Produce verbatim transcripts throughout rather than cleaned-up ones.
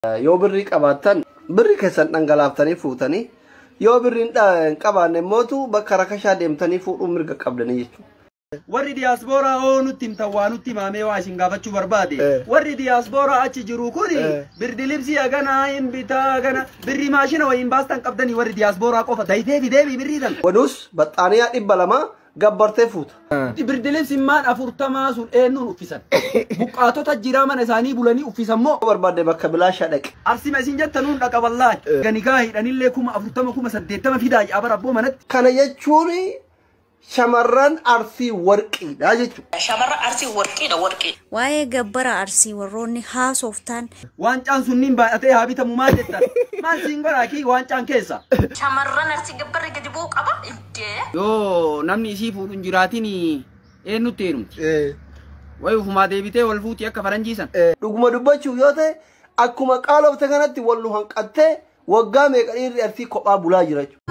Yoo birrii qabaattan birrii keessan dhangalaaftanii fuutanii yoo birriin qabaanne mootu bakka rakashaa deemtanii fuudhuun mirga qabdanii jechuudha. Warri diaspora oo nutti himtan waa nutti himamee waa isin gaafachuu barbaade. Warri diaspora achi jiru kuni birdi libsii agana hin bitaa agana birri maashina wayin baastan qabdanii warri diaspora qofa dayitee fideebii birriitan. Wadus baxxaaniyaa dhibba lama gabbartee fuuta. Birdi libsii maan afurtamaa sun eenyuun uffisan. Buqqaatota jiraa mana isaanii bulanii uffisan moo barbaade bakka bilaashaa dhaqe. Arsima isin jettanuun dhaqa wallaahi. Ganigaa hidhanillee kuma afurtama kuma saddeettama fidaa jaabara abboo manatti. Kana jechuun shamarran arsii warqiidha jechuudha. Shamarran arsii warqiidha warqii. Waa'ee gabbara arsii warroonni haasoftaan. Waancaan sunniin baay'atee haa bitamu maal jettan? Maal siin godhaakii waancaan keessa? Shamarran arsii gabbarri gadi bu'uu qaba iddee. Yoo namni isii fuudhuun jiraatiin eenyutti heerumti? Wayi ufumaa deebitee wal fuutii akka faranjiisan. Dhuguma dubbachuu yoo ta'e akkuma qaalofte kanatti wal nu hanqattee waggaa meeqa dhiirri arsii kophaa bulaa jira jechuudha.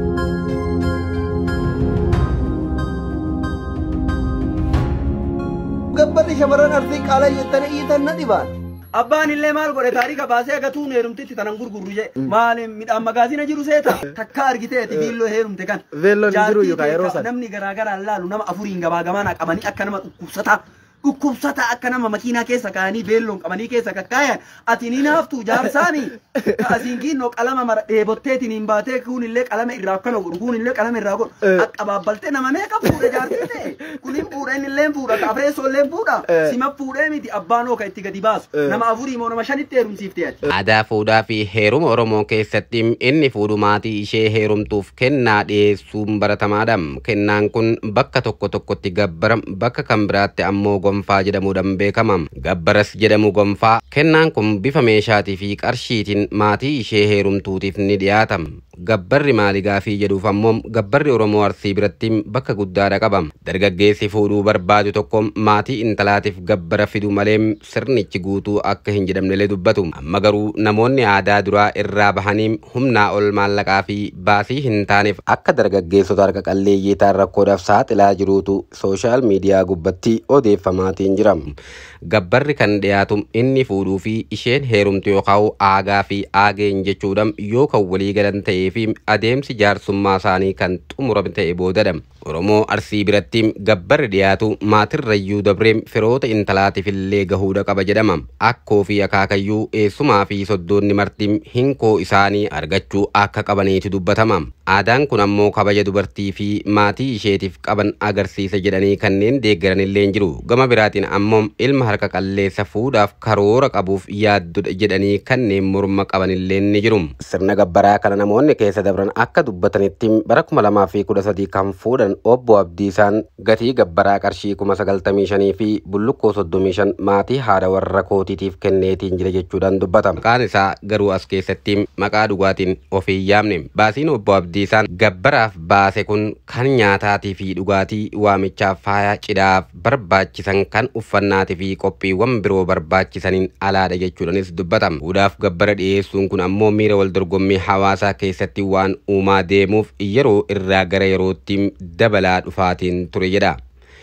Gabbarri shamarran arsii qaala jettanii iyyitan na dhibaan. Abbaan illee maal godhe taarika baasee agatuun heerumtitti tanan gurgurru jee. Maal midhaan magaazina jiru seeta? Takka argiteeti biilloo heerumte kan. Veelloon jiru yookaan yeroo sana. Namni garaa garaan laalu nama afuriin gabaa gamaan qabanii akka nama dhukkubsataa. Dhukkubsataa akka nama makiinaa keessa kaa'anii beelloon qabanii keessa kakkaayan ati ni naaftu jaarsaanii asiin ginnoo qalama mara dheebotteetiin hin baatee kun illee qalama irraa akkana godhu kun illee qalama irraa godhu akka baabbaltee nama meeqa fuudhe jaartite kun hin fuudhe inni illee fuudha kafreessoo illee fuudha sima fuudhee miti abbaan ooka itti gadi baasu nama afurii moo nama shanitti heerumsiiftee ati. Aadaa fuudhaa fi heeruma Oromoo keessatti inni fuudhu maatii ishee heerumtuuf kennaa dhiyeessuun baratamaadha. Kennaan kun bakka tokko tokkotti gabbara bakka kan biraatti ammoo gonfaa jedhamuudhaan beekama. Gabbaras jedhamu gonfaa. Kennaan kun bifa meeshaatii fi qarshiitiin maatii ishee heerumtuutiif ni dhiyaata. Gabbarri maali gaafii jedhuuf ammoo gabbarri Oromoo Arsii biratti bakka guddaadha qaba. Dargaggeessi fuudhuu barbaadu tokko maatii intalaatiif gabbara fidu malee sirnichi guutuu akka hin jedhamnellee dubbatu. Amma garuu namoonni aadaa duraa irraa bahanii humnaa ol maallaqaa fi baasii hin taaneef akka dargaggeessota harka qalleeyyii ta'an rakkoodhaaf saaxilaa jiruutu sooshaal miidiyaa gubbatti odeeffamaatiin jira. Gabbarri kan dhiyaatu inni fuudhuu fi isheen heerumtu yookaan aagaa fi aageen jechuudha yoo kan walii galan ta'ee fi adeemsi jaarsummaa isaanii kan xumurame ta'e boodadha. Oromoo Arsii biratti gabbarri dhiyaatu maatirrayyuu dabree firoota intalaatiif illee gahuudha qaba jedhama. Akkoo fi akaakayyuu eessumaa fi soddoonni marti hinkoo isaanii argachuu akka qabaniitu dubbatama. Aadaan kun ammoo kabaja dubartii fi maatii isheetiif qaban agarsiisa jedhanii kanneen deeggaran illee jiru. Gama biraatiin ammoo ilma harka qalleessa fuudhaaf karoora qabuuf yaaddudha jedhanii kanneen morma qaban illee ni jiru. Sirna gabbaraa kana namoonni keessa dabran akka dubbatanitti bara kuma lamaa fi kudha sadii kan fuudhan obbo Abdiisaan gatii gabbaraa qarshii kuma sagaltamii shanii fi bullukkoo soddomii shan maatii haadha warra kootiitiif kenneetiin jira jechuudhaan dubbata. Maqaan isaa garuu as keessatti maqaa dhugaatiin of hin yaamne. Baasiin obbo Abdiisaan gabbaraaf baase kun kan nyaataatii fi dhugaatii waamichaaf faaya cidhaaf barbaachisan kan uffannaatii fi qophiiwwan biroo barbaachisaniin alaadha jechuudhaanis dubbata. Fuudhaaf gabbara dhiyeessuun kun ammoo miira wal dorgommii hawaasaa keessatti waan uumaa deemuuf yeroo irraa gara yerootti dabalaa dhufaatiin ture jedha.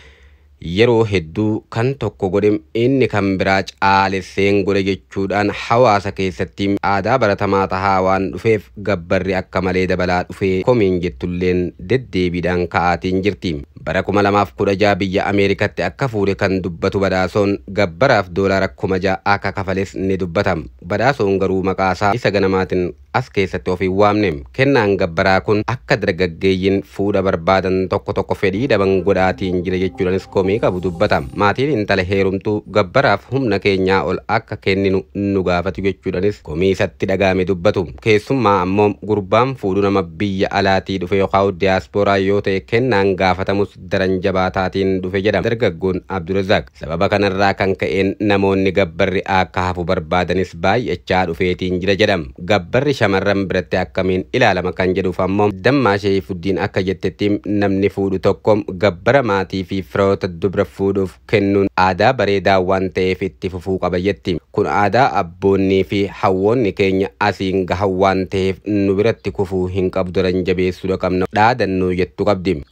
Yeroo hedduu kan tokko godhe inni kan biraa caalesseen godhe jechuudhaan hawaasa keessatti aadaa baratamaa tahaa waan dhufeef gabbarri akka malee dabalaa dhufee komiin jettulleen deddeebiidhaan ka'aatiin jirti. Bara kuma lamaaf kudha jaha biyya Ameerikaatti akka fuudhe kan dubbatu badhaasoon gabbaraaf doolaara kuma jaha akka kafales ni dubbata. Badhaasoon garuu maqaasaa isa ganamaatiin as keessatti of hin waamne. Kennaan gabbaraa kun akka dargaggeeyyiin fuudha barbaadan tokko tokko fedhii dhaban godhaatiin jira jechuudhaanis komii qabu dubbata. Maatiin intala heerumtuu gabbaraaf humna keenyaa ol akka kenninu nu gaafatu jechuudhaanis komii isatti dhagaame dubbatu. Keessummaa ammoo gurbaan fuudhu nama biyya alaatii dhufe yookaan diyaaspooraa yoo ta'e kennaan gaafatamus daran jabaataatiin dhufe jedhama. Dargaggoon Abdulrazak sababa kanarraa kan ka'een namoonni gabbarri akka hafu barbaadanis baay'achaa dhufeetiin jira jedhama. Gabbarri shamarran biratti akkamiin ilaalama kan jedhuuf ammoo dammaa ishee fuddiin akka jettetti namni fuudhu tokko gabbara maatii fi firoota dubra fuudhuuf kennuun aadaa bareedaa waan ta'eef itti fufuu qaba jetti. Kun aadaa abboonnii fi hawwoonni keenya asiin gahan waan ta'eef nu biratti kufuu hin qabdu daran jabeessuudha qabna dhaadannoo jettu qabdi.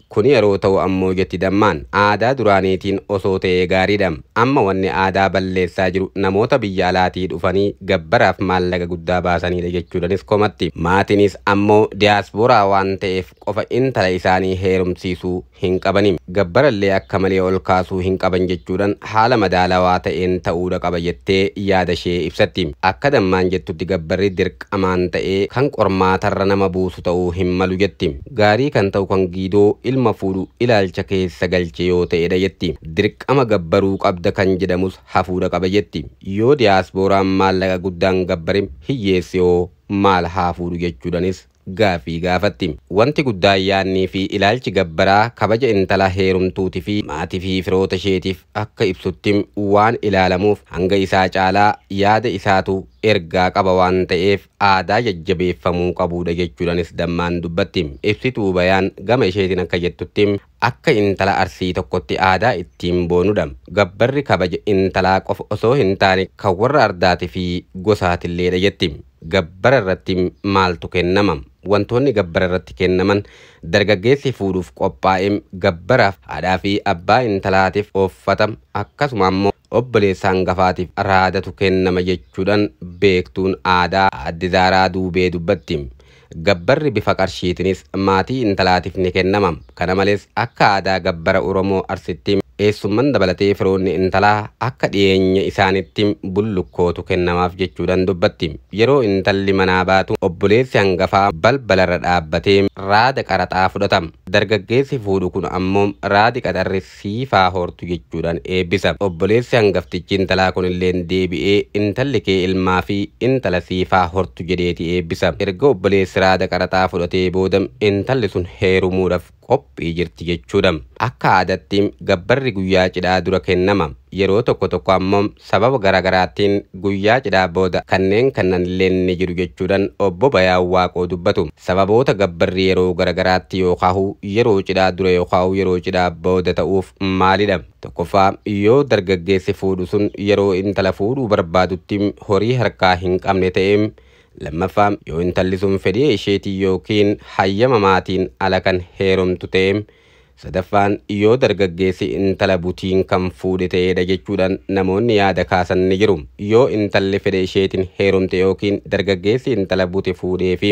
Kun yeroo ta'u ammoo jetti dammaan aadaa duraaniitiin osoo ta'ee gaariidha. Amma wanni aadaa balleessaa jiru namoota biyya alaatii dhufanii gabbaraaf maallaqa guddaa baasanidha jechuudhanis komatti. Maatiinis ammoo diyaaspooraa waan ta'eef qofa intala isaanii heerumsiisuu hin qabani. Gabbarallee akka malee ol kaasuu hin qaban jechuudhaan haala madaalawaa ta'een ta'uudha qaba jettee yaada ishee ibsatti. Akka dammaan jettutti gabbarri dirqamaan ta'ee kan qormaatarra nama buusu ta'uu hin malu jetti. Gaarii kan ta'u kan giidoo ilma fuudhu ilaalcha keessa galche yoo ta'edha jetti. Dirqama gabbaruu qabda kan jedhamus hafuudha qaba jetti. Yoo diyaasporaan maallaqa guddaan gabbarim hiyyeesse yoo maal haa fuudhu jechuudhanis gaafii gaafatti. Wanti guddaan yaannii fi ilaalchi gabbaraa kabaja intala heerumtuutii fi maatii fi firoota isheetiif akka ibsutti waan ilaalamuuf hanga isaa caalaa yaada isaatu ergaa qaba waan ta'eef aadaa jajjabeeffamuu qabuudha jechuudhanis dammaan dubbatti. Ibsituu bayaan gama isheetiin akka jettutti akka intala arsii tokkotti aadaa ittiin boonudha. Gabbarri kabaja intalaa qofa osoo hin taane kan warra ardaatii fi gosaatiilleedha jetti. Gabbara irratti maaltu kennama? Wantoonni gabbara irratti kennaman dargaggeessi fuudhuuf qophaa'e gabbaraaf haadhaa fi abbaa intalaatiif uffata akkasuma ammoo obboleessa hangafaatiif raadatu kennama jechuudhaan beektuun aadaa Aadde Zaaraa Duubee dubbatti. Gabbarri bifa qarshiitinis maatii intalaatiif ni kennama. Kana malees akka aadaa gabbara Oromoo Arsitti eessumman dabalatee firoonni intalaa akka dhiyeenya isaanitti bullukkootu kennamaaf jechuudhaan dubbatti. Yeroo intalli manaa baatu obboleessi hangafaa balbalarra dhaabbatee raada qaraxaa fudhatama. Dargaggeessi fuudhu kun ammoo raadi qaxarri siifaa hortu jechuudhaan eebbisa. Obboleessi hangaftichi intalaa kun illee deebi'ee intalli kee ilmaa fi intala siifaa hortu jedheeti eebbisa. Erga obboleessi raada qaraxaa fudhatee booda intalli sun heerumuudhaaf qophii jirti jechuudha. Akka aadaatti gabbarri guyyaa cidhaa dura kennama. Yeroo tokko tokko ammoo sababa garaagaraatiin guyyaa cidhaa booda kanneen kannan illee ni jiru jechuudhaan obbo Bayaan Waaqoo dubbatu. Sababoota gabbarri yeroo garaagaraatti yookaan yeroo cidhaa dura yookaan yeroo cidhaa booda ta'uuf maalidha? Tokkoffaa yoo dargaggeessi fuudhu sun yeroo intala fuudhuu barbaadutti horii harkaa hin qabne ta'e. Lammaffaa yoo intalli sun fedhii isheetii yookiin hayyama maatiin ala kan heerumtu ta'e. Sadaffaan yoo dargaggeessi intala butiin kan fuudhe ta'edha jechuudhaan namoonni yaada kaasan ni jiru. Yoo intalli fedhii isheetiin heerumte yookiin dargaggeessi intala buti fuudhee fi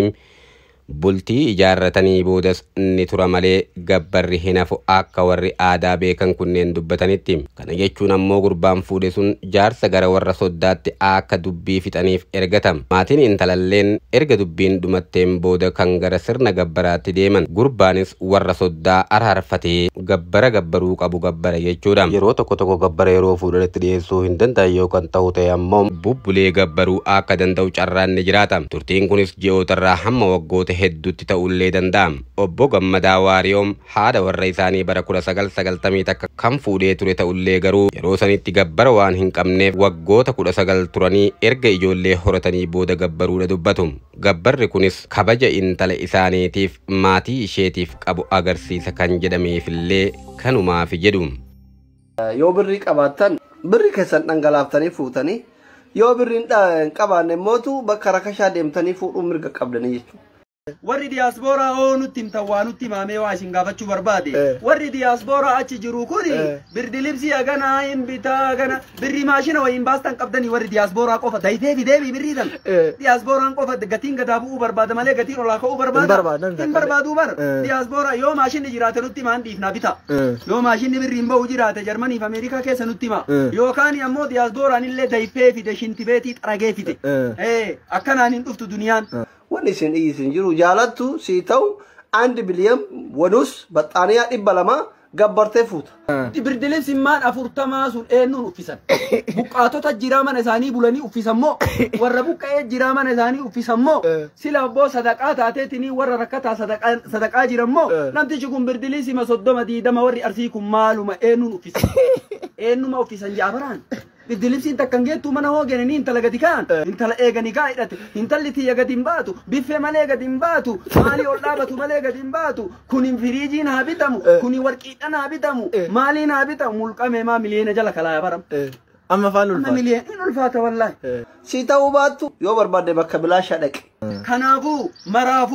bultii ijaarratanii boodas ni tura malee gabbarri hin hafu akka warri aadaa beekan kunneen dubbatanitti. Kana jechuun ammoo gurbaan fuudhe sun jaarsa gara warra soddaatti akka dubbii fixaniif ergatama. Maatiin intalalleen erga dubbiin dhumatteen booda kan gara sirna gabbaraatti deeman. Gurbaanis warra soddaa araarfatee gabbara gabbaruu qabu gabbara jechuudha. Yeroo tokko tokko gabbara yeroo fuudhanitti dhiyeessuu hin danda'an yookaan ta'u ta'e ammoo bubbulee gabbaruu akka danda'u carraan ni jiraata. Turtiin kunis ji'ootarraa hamma waggoota hedduutti ta'ullee danda'a. Obbo Gammadaa Waariyoom haadha warra isaanii bara kudha sagal sagaltamii takka kan fuudhee ture ta'ullee garuu yeroo sanitti gabbara waan hin qabneef waggoota kudha sagal turanii erga ijoollee horatanii booda gabbaruudha dubbatu. Gabbarri kunis kabaja intala isaaniitiif maatii isheetiif qabu agarsiisa kan jedhameefillee kanumaaf jedhu. Yoo birrii qabaattan birri keessan dhangalaaftanii fuutanii yoo birriin qabaanne mootu bakka rakashaa deemtanii fuudhuu mirga qabdanii jechuudha. Warri diaspora oo nutti himtan waa nutti himamee waa isin gaafachuu barbaade. Warri diaspora achi jiru kuni birdi libsii agana hin bitaa agana birri maashina wayin baastan qabdanii warri diaspora qofa dayitee fideebii birrii tan. Diasporaan qofa gatiin gadaa bu'uu barbaada malee gatiin olaa ka'uu barbaada. Hin barbaaduu bar. Diaspora yoo maashinni jiraate nutti himaan dhiifna bita. Yoo maashinni birri hin ba'u jiraate Jarmanii fi Ameerikaa keessa nutti hima. Yookaan ammoo diasporaan illee dayifee fide shintibeetii xaragee fide. Akkanaan hin dhuftu duniyaan. Wanni isin isin jiru jaalattu si ta'u አንድ ቢሊየን ወዱስ በጣኒያ ዲበለማ ገበርቴ ፉት ብርድልም ሲማን አፉርተማ ሱን ኤኑን ኡፊሰን ቡቃቶታ ጅራማን እሳኒ ቡለኒ ኡፊሰሞ ወረ ቡቃዬ ጅራማን እሳኒ ኡፊሰሞ ሲላቦ ሰደቃ ታቴቲኒ ወረ ረከታ ሰደቃ ሰደቃ ጅረሞ ናንቲ ጅጉን ብርድሊ ሲመሶዶ መዲደማ ወሪ አርሲኩም ማሉማ ኤኑን ኡፊሰን ኤኑማ ኡፊሰን ጃበራን Bidilipsiin takkan geettuu mana hoogani intala gadi kaan intala eegani kaa hidhate intalli tiyya gadi hin baatu biffee malee gadi hin baatu maalii ol dhaabatu malee gadi hin baatu kunin firiijiin haa bitamu kunin warqiidhaan haa bitamu maaliin haa bitamu mulqamee maa miliyeena jala kalaa baram. Amma faan ulfaata. Amma miliyeena in ulfaata wallaahi. Si ta'uu baattu yoo barbaadde bakka bilaashaa dhaqe. Kanaafuu maraafuu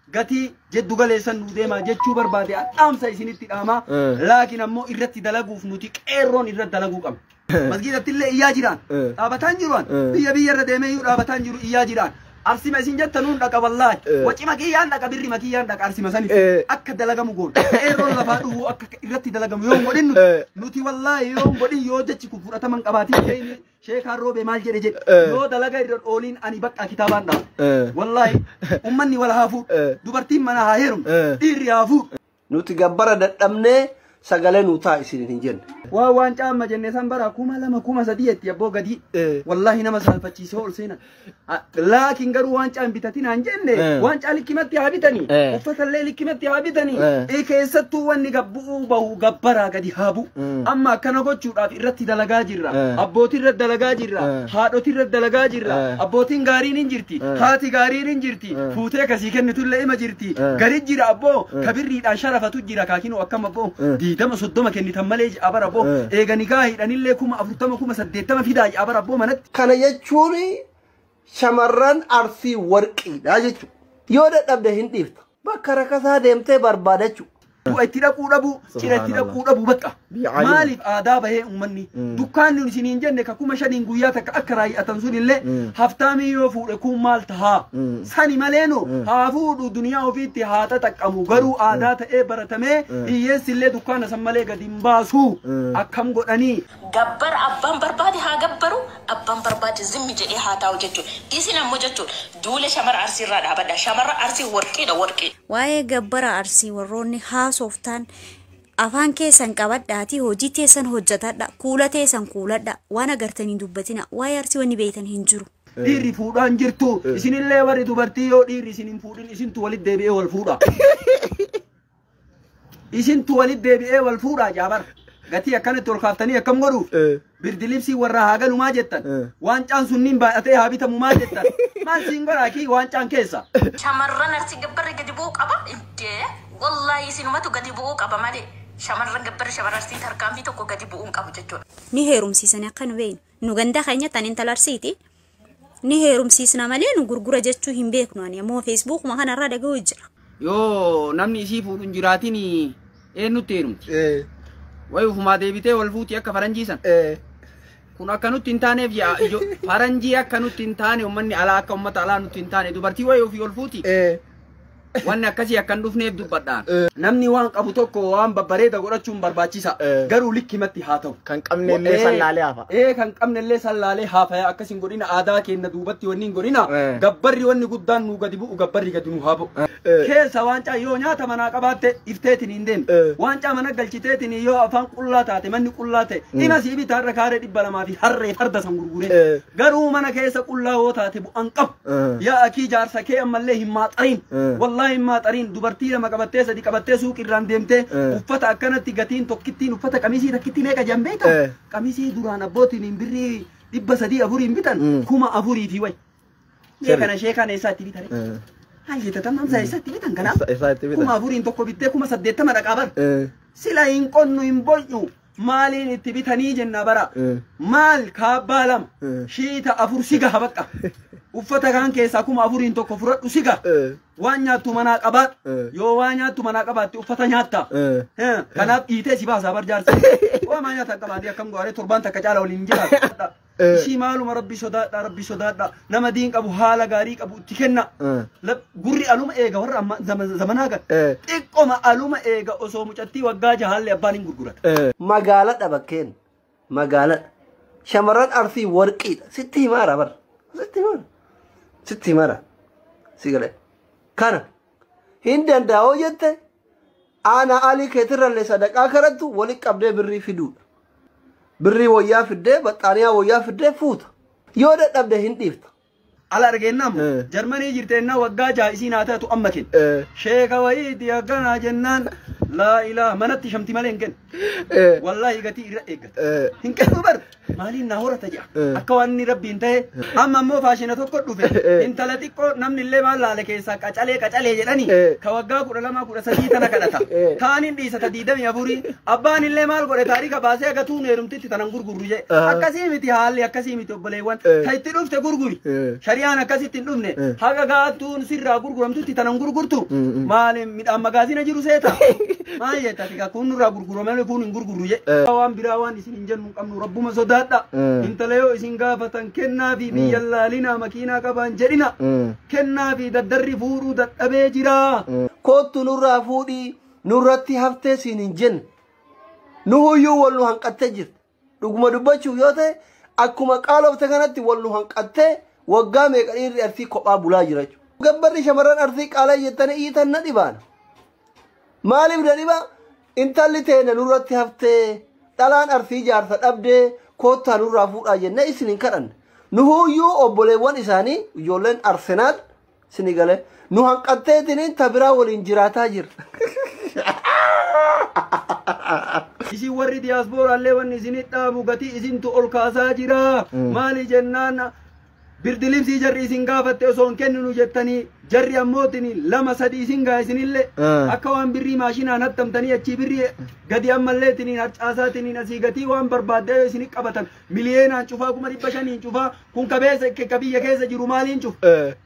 gatii jeddu galeessan nu deema jechuu barbaade dhaamsa isinitti dhaama laakiin ammoo irratti dalaguuf nuti qeerroon irratti dalaguu qabna masgiidatti illee iyyaa jiraan dhaabataan jiruan biyya biyya irra deemee iyyuu dhaabataan jiru iyyaa jiraan arsima isin jettanuun dhaqa wallaahi waci makiyyaan dhaqa birri makiyyaan dhaqa arsima sanif akka dalagamu goon qeerroon lafaa dhufu akka irratti dalagamu yoo godhin nuti wallaahi yoo godhin yoo jechi kun fudhataman qabaatiin sheekaan roobee maal jedhe jedhe yoo dalaga irra ooliin ani bakka kitaabaan dha'a wallaahi ummanni wal haafuu dubartiin mana haa heerum dhiirri haafuu nuti gabbara dadhabnee sagalee nu taa isin hin jenne waa waan caamma jenne san bara kuma lama kuma sadii etti abboo gadi wallahi nama salfachiisee ol seena laakiin garuu waan caam bitatin han jenne waan caa likkimatti haa bitanii uffata illee likkimatti haa bitanii ee keessattuu wanni gabbuu bahu gabbaraa gadi haabu amma akkana gochuudhaaf irratti dalagaa jirra abbootii irratti dalagaa jirra haadhotii irratti dalagaa jirra abbootiin gaariin hin jirti haati gaariin hin jirti fuutee kasii kennitu illee ima jirti gari jira abboo kabirriidhaan sharafatu jira kaakinoo akkam abboo diidama soddoma kennitan malee abara abboo eegani gaahidhanillee kuma afurtama kuma saddeettama fidaa abara abboo manatti kana jechuun shamarran arsii warqiidha jechuudha yoo dadhabde hin dhiifta bakka rakasaa deemtee barbaadachuu itti dhaquu dhabu cira itti dhaquu dhabu bakka maaliif aadaa bahee ummanni dukkaanni isiniin jenne ka kuma shaniin guyyaa takka akka raayyaatan sun illee haftaamii yoo fuudhe kun maal tahaa sani maleeno haa fuudhu duniyaa ofiitti haa xaxaqqamu garuu aadaa ta'ee baratamee hiyyeessi illee dukkaana san malee gadi hin baasu akkam godhanii gabbar abbaan barbaade haa gabbaru abbaan barbaade zimmi jedhee haa taa'u jechuudha isin ammoo jechuudha duule shamara arsii irraa dhaabadha shamara arsii warqiidha warqii waa'ee gabbara arsii warroonni haasoftaan afaan keessan qabadhaati hojii teessan hojjetadha kuula teessan kuuladha waan agartanii dubbatina waa'ee arsii wanni beektan hin jiru dhiirri fuudhaan jirtu isinillee warri dubartii yoo dhiirri isin hin fuudhin isintu walitti deebi'ee wal fuudha isintu walitti deebi'ee wal fuudha jaabar gatii akkanatti ol kaaftanii akkam godhuuf birdilibsii warra haa galu maa jettan waancaan sunniin baay'atee haa bitamu maa jettan maal siin godhaa kii waancaan keessa shamarran arsii gabbarri gadi bu'uu qaba intee wallaahi isinumatu gadi bu'uu qaba malee shamarran gabbarri shamarra arsii tarkaanfii tokko gadi bu'uun qabu jechuudha ni heerumsiisan akka nu beeynu nu ganda keenya tan intala arsiiti ni heerumsiisna malee nu gurgura jechuu hin beeknu ani ammoo feesbuukuma kanarraa dhaga'uu jira yoo namni isii fuudhuun jiraatiin eenyutti heerumti way ufuma deebitee wal fuuti akka faranjiisan kun akka nutti hin taaneef faranjii akka nutti hin taane ummanni alaa akka ummata alaa nutti hin taane dubartii way ofii wal fuuti wanni akkasii akkan dhufneef dubbadhaan namni waan qabu tokko waan babbareeda godhachuun barbaachisa garuu likkimatti haa ta'u kan qabne illee sallaalee hafa ee kan qabne illee sallaalee hafa akkasin godhina aadaa keenya duubatti wanni hin godhina gabbarri wanni guddaan nu gadi bu'u gabbarri gadi nu haa bu'u keessa waancaa yoo nyaata manaa qabaatte ifteetiin hin deemne waancaa mana galchiteetiin yoo afaan qullaa taate manni qullaa ta'e dhima sii bitaarra kaaree dhibba lamaa fi harree farda san gurgure garuu mana keessa qullaa yoo taate bu'an qabu yaa akii jaarsa kee ammallee hin maaxariin wallahi ما ترين دوبرتي لما قبضتي سدي قبضتي سوق الران ديمتي وفتا أكنت تجاتين توكتين وفتا كميسي تكتين هيك جنبيتا كميسي دوران أبوتي نبري دب سدي أبوري بيتن كوما أبوري في وي هيك أنا شيء كان يساتي بيتن هاي جت تمام زي يساتي بيتن كنا كوما أبوري توكو بيتة كوما سديت ما ركابر سلا إنكون إنبوجو مالين اتبتني جنة برا مال كابالم شيء أفور سيجا هبكا uffata kan keessa kuma afuriin tokko fudhadhu siga waan nyaattu manaa qabaat yoo waan nyaattu manaa qabaatti uffata nyaatta kanaaf dhiitee si baasaa barjaarsa waa maa nyaata qabaatee akkam gooree torbaan takka caala waliin jiraata ishii maaluma rabbi sodaadha rabbi sodaadha nama diin qabu haala gaarii qabu itti kenna gurri aluma eega warra zamanaa gal xiqqoma aluma eega osoo mucattii waggaa jahaallee abbaan hin gurgurata magaaladha bakkeen magaaladha shamarran arsii warqiidha sitti himaara bar sitti himaara sitti mara sigale kana hindan dawo jette ana ali ketirralle sadaqa karatu wali qabde birri fidu birri wayya fidde bataniya wayya fidde fuuta yoo dadhabde hin dhiifta ala argennam jarmanii jirteenna waggaa jaa isiin haa taatu ammakin sheeka wayii diyaggana jennaan لا إله منت شمتي مالين كن والله قتي رأيك إن كن بر مالين نهورة تجا أكواني ربي انتهى أما مو فاشينة تقول في انت لا تقول نمن اللي ما لا لك إسا كأجله كأجله جلني كوجا كورا لما كورا سجيت أنا كذا ثاني دي ستديدم يا بوري أبان اللي مال كورا تاريخ باسه كتون يرمتي تنانغور غورجة أكاسي متي حال أكاسي متي بليوان هيتروف تغورغوري شريان أكاسي تندومنه هذا قاتون سير غورغورم تي تنانغور غورتو مال مد أمغازين جرو سيتا ما يتا تيجا كون غورغورم مال كون غورغورجة وام براوان إسين إنجن مكمل ربو مسوداتا إنت ليو إسين غافتن كنا في بيجلا لنا مكينا كبان جرينا كنا في ددر فورو دتأبيجرا كوت نورا فودي نورتي هفتة سنين جن نهو يو والله هنقتجر رغم دبچو يوته أكما قالوا تكنتي والله هنقته وقامي قرير أرثي كوبا بولا جراج قبر شمران أرثي قالا يتنى إيتن ندبان مالي بدنبا انت اللي تينا نورتي هفتة تلان أرثي جارثة أبدي كوتا نورا فودا جنة إسنين كرن نهو يو أبوليوان إساني يولن أرسنال سنغالي نو هنقته تنين تبرا والإنجراتا جر isi warri diaspora alle wanni isinit dhaabu gatii isintu ol kaasaa jira maali jennaan birdilimsii jarri isin gaafatte osoo hin kenninu jettanii jarri ammootini lama sadi isin gaa isinillee akka waan birrii maashinaan hattamtanii achii birrii gadi ammalleetiniin harcaasaatiniin asii gatii waan barbaadde isinit qabatan miliyeenaan cufaa kuma dhibba shaniin cufaa kun kabeessa kabiyya keessa jiru maaliin cuf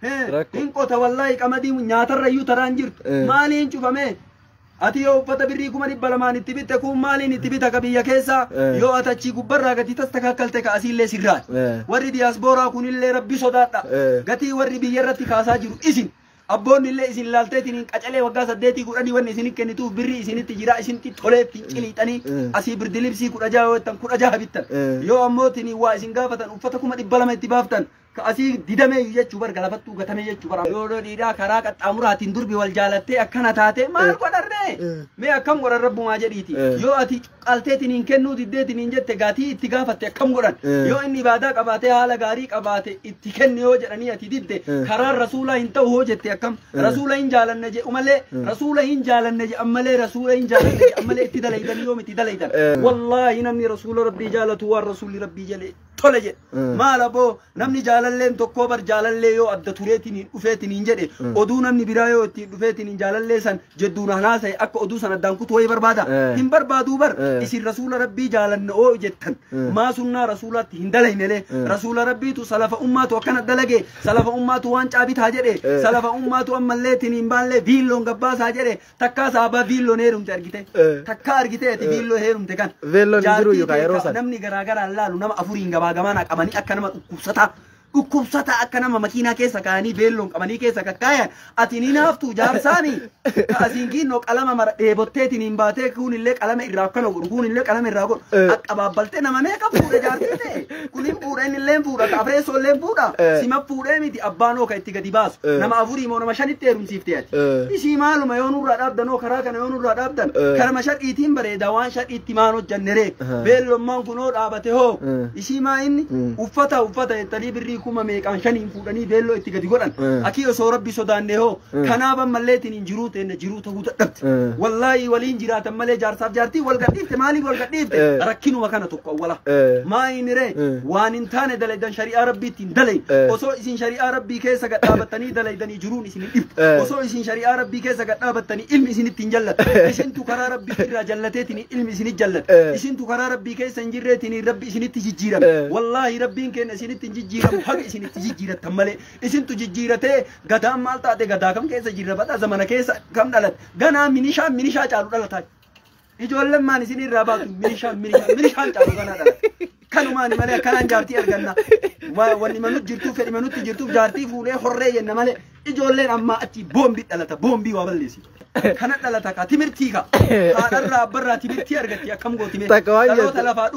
hin qota wallaahi qamadii nyaatarrayyuu taraan jirtu maaliin cufame ati yoo uffata birrii kuma dhibba lamaan itti bitte kun maaliin itti bita kabiyya keessa yoo atachii gubbarraa gatii tas takakkalte ka asiillee sirraa warri diyaasbooraa kunillee rabbi sodaadha gatii warri biyya irratti kaasaa jiru isin abboonni illee isin laalteetiniin qacalee waggaa saddeetii kudhanii wanni isinit kennituuf birrii isinitti jira isinitti toleetti ciliixanii asii birdilibsii kudha jaha wettan kudha jaha bittan yoo ammootinii waa isin gaafatan uffata kuma dhibba lama itti baaftan كأسي ديدمي يجوا برا غلبتو قتمي يجوا برا يورو ديدا كراك أمورات تندور بوالجالتة أكنا تاتي ما قدر نه ما أكم قدر رب ما جريتي يو أتي قلتي تنين كنو ديدة تنين جت تغاتي اتقافة أكم قدر يو إني بعدا كباتي على غاري كباتي اتكن يو جراني أتي ديدة كرار رسولا إنت هو جت أكم رسولا إن جالن نجى أمله رسولا إن جالن نجى أمله رسولا إن جالن نجى أمله اتدل إذا يوم اتدل إذا والله إنني رسول ربي جالت هو الرسول ربي جل تولج ما لبو نمني جاللين تكوبر جاللين يو أبدا توريتين وفيتين إنجده أدونا من برايو تي وفيتين جاللين سن جدونا ناس أكو أدو سن دانكو توي بربادا هم بربادو بر إسي رسول ربي جالن أو جتن ما سننا رسولات هندلين له رسول ربي تو سلف أمة تو كان دلجة سلف أمة تو وان عبيد هاجره سلف أمة تو أم الليتين إمبال له فيلون قباس هاجره تكا سابا فيلون هيرم ترجته تكا أرجته تي فيلون هيرم تكان فيلون جرو يكايروسا نمني غراغر الله لو نم أفورين غبا غمان أكمني أكنما كوستا كوستا أكنما مكينا كيسا كاني بيلون كمني كيسا كايا أتيني نافتو جارساني أسينكين نوك ألما مر بوتيتين إمباتي كون الليك ألما إراكنا كون الليك ألما إراكنا أبابلتي نما ميكا فورا جارتي كونين فورين اللين فورا كافريسو اللين فورا سيما فورين ميتي أبانو كايتي غديباس نما أفوري مو نما شاني تيرون سيفتياتي إشي مالو ما يونو رادابدن نو كراكنا يونو رادابدن كرما شاد إيتين بري دوان شاد إيتمانو جنري بيلون مان كنو رابطه هو إشي ما إني وفتا وفتا يتالي بري كوما ميكان شانين فوراني بيلو إتي غدي غدن أكي أسو ربي سودان هو كنابا مليتين جروت إن جروت هو تدبت والله ولين جرات ملي جار صاف جارتي والقديفت مالي والقديفت ركينو مكانه تقوى ولا ما إنري وان انتان دليدن شريعة ربي تندلي وسو إسين شريعة ربي كيسا قدابتني دليدني جرون إسين الإب وسو إسين شريعة ربي كيسا قدابتني علم إسين التنجلت إسين تكرا ربي كرا جلتتني علم إسين الجلت إسين تكرا ربي كيسا نجرتني ربي إسين التججيرم والله ربي كين إسين التججيرم حق إسين التججيرم تملي إسين تججيرته قدام مالتا تي قداكم كيسا جيربتا زمن كيسا كم دلت غنا منيشا منيشا چالو دلتا إجوال ما نسين الرابط منيشا منيشا منيشا چالو غنا دلت كانوا ما نملي كان جارتي أرجعنا واني منو جرتو في منو تجرتو جارتي فولي حرية نملي إجوال أما أتي بومبي دلتا بومبي وابليسي كانت دلتا كتمرتي كا هذا برا تمرتي أرجعتي كم قو تمرتي تلو تلافادو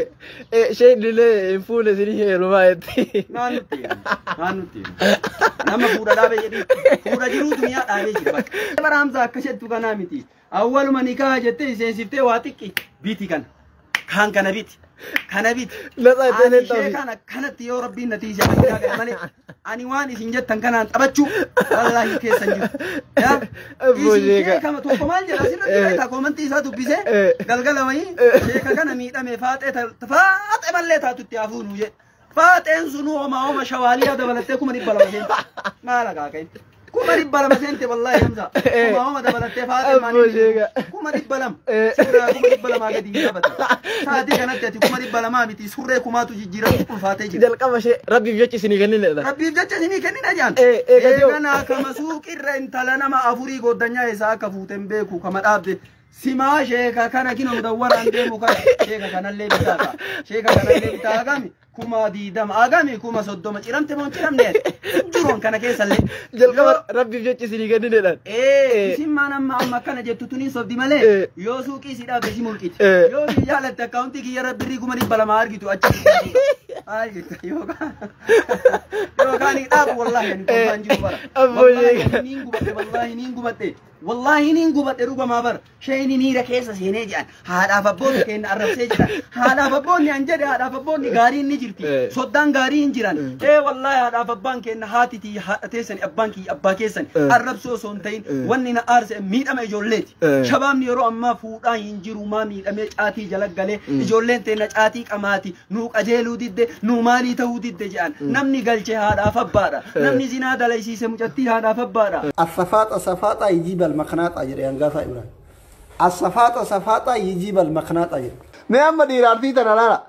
شيء اللي ينفول زيني رمايتي ما نتي ما نتي نما فورا دابي جدي فورا جرو دنيا دابي جدي بك برام زاكشت تغنامتي أول ما نكاح جتة سنسيفتة واتيكي بيتي كان كان كان بيتي kana bit Laxa itti ani ta'u. ishee kana kanatti yoo rabbiin natiija argaa gale malee ani waan isin jettan kanaan taphachuu wallahi keessan jiru yaa Abboo isin sheeka. kee kama tokko maal jedha asirratti beektaa koomantii isaa dubbisee galgala wayii sheeka kana miidhame faaxee faaxee mallee taatutti hafuunu jedhe faaxeen sunu homaa homa shawaaliyaa dabalattee kuma dhibba lama seente maala kaaka'in kuma dhibba lama seente wallahi hamza homaa homa dabalattee faaxee maanii kuma dhibba lama surraa kuma dhibba lamaa gadi hin qabata sa'aatii kanatti ati kuma dhibba lamaa miti surree kumaatu jijjiirratti ulfaatee jira Jalqaba ishee rabbiif jecha isinii kenninedha. rabbiif jecha isinii kennina jaan Eh, eh, gayyoo. eegana kama suuqirra intala nama afurii goddanyaa isaa akka fuuten beeku kama dhaabde simaa sheeka kana kino mudawwaraan deemu kana sheeka kanallee bitaa ka sheeka kanallee bitaa agami kuma diidama agami kuma soddoma ciramte moo ciramne jiroon kana keessallee Jalqaba rabbiif jecha isinii kenninedha. Eh, isin maan amma amma kana jettu tuniin sobdi malee Eh. yoo suuqii si dhaabde si mulqiti Eh. yoo si jaalatte akkaawuntii kiyya rabbiirrii kuma dhibba lama argitu achi maal jetta yookaan yookaan dhaabu wallahi ani kolfaan jiru bara Abboo wallahi sheeka. niin gubadhe wallahi niin gubadhe wallahi niin gubadhe dhugamaa bara sheeni niira keessa seenee jedhan haadhaaf abboonni keenya arrabsee jedhan haadhaaf abboonni an jedhe haadhaaf abboonni gaariin ni jirti Eh. soddaan gaarii hin jiran ee wallahi haadhaaf abbaan keenya haatitii haadha teessani abbaan kiyya abbaa keessani Eh. arrabsoo osoo hin ta'in wanni na aarse miidhama ijoolleeti Eh. shabaabni yeroo ammaa fuudhaa hin jiru maa miidhamee caatii jala galee ijoolleen teenya caatii qamaati nuu qajeeluu didde nuu maalii ta'uu didde jedhan namni galchee haadhaaf abbaadha namni zinaa dalaysiise mucattii haadhaaf abbaadha الصفاطة صفاطة يجيب المخناط أجر يعني قافا إبراهيم الصفاطة صفاطة يجيب المخناط أجر ما أما دير عرفتي ترى لا لا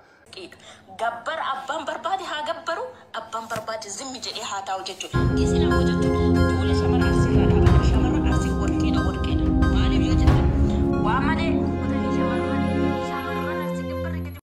gabbar abbaan barbaade haa gabbaru abbaan barbaade zimmi jedhee haa taa'u jechuudha. Isin ammoo jechuudha